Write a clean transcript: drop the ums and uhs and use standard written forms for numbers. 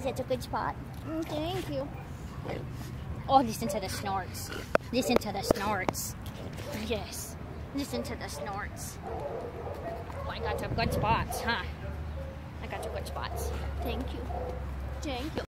Is that a good spot? Thank you. Oh, listen to the snorts. Listen to the snorts. Yes. Listen to the snorts. Oh, I got you good spots, huh? I got you good spots. Thank you. Thank you.